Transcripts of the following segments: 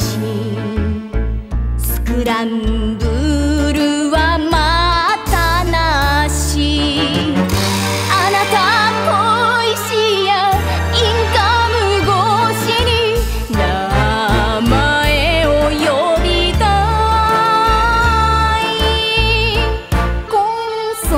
しスクランブルはまたなしあなた恋しやインカム越しに名前を呼びたいコンソ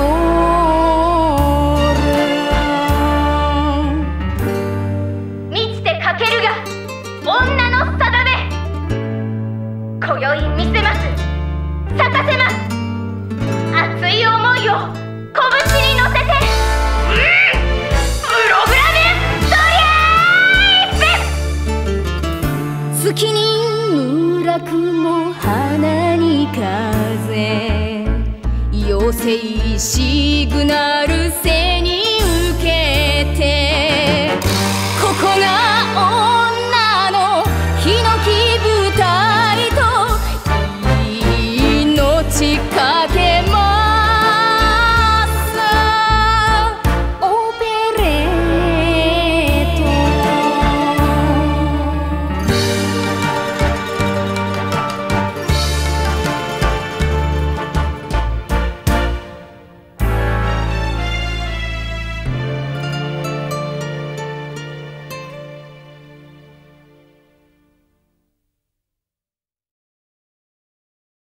ール満ちてかけるが女の定め今宵見せます咲かせます熱い思いを拳に乗せてプログラムドリーム月に村雲花に風妖精シグナル背に受けて